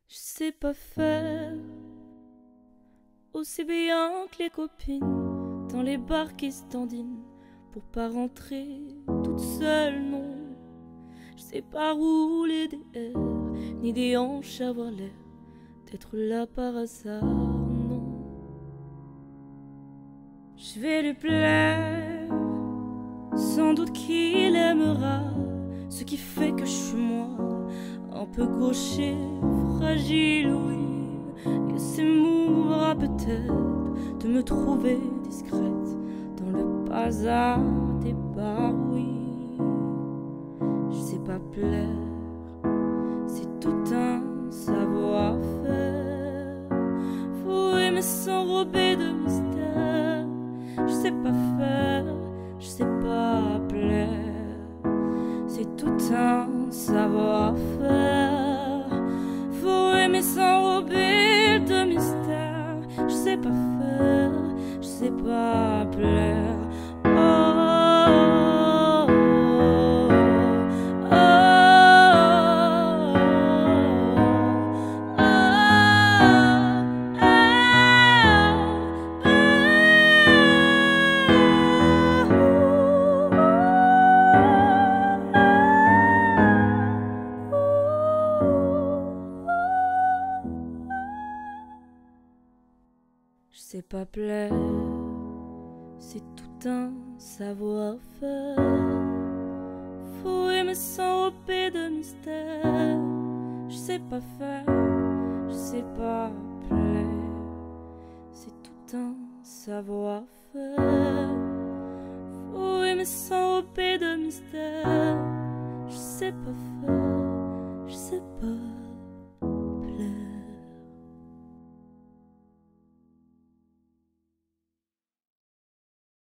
Je sais pas faire aussi bien que les copines dans les bars qui standinent pour pas rentrer toute seule, non. Je sais pas rouler des airs ni des hanches, avoir l'air d'être là par hasard, non. Je vais lui plaire, sans doute qu'il aimera ce qui fait que je suis moi, un peu gaucher, fragile, oui. Il s'émouvra peut-être de me trouver discrète dans le bazar des bars, oui. Je sais pas plaire, c'est tout un savoir-faire. Faut aimer s'enrober de mystère. Je sais pas faire, je sais pas plaire, c'est tout un savoir-faire. Faut aimer s'enrober de mystère. Je sais pas faire, je sais pas plaire. Oh, oh, je sais pas plaire, c'est tout un savoir-faire. Faut aimer s'enrober de mystère. Je sais pas faire, je sais pas plaire, c'est tout un savoir-faire. Faut aimer s'enrober de mystère. Je sais pas faire, je sais pas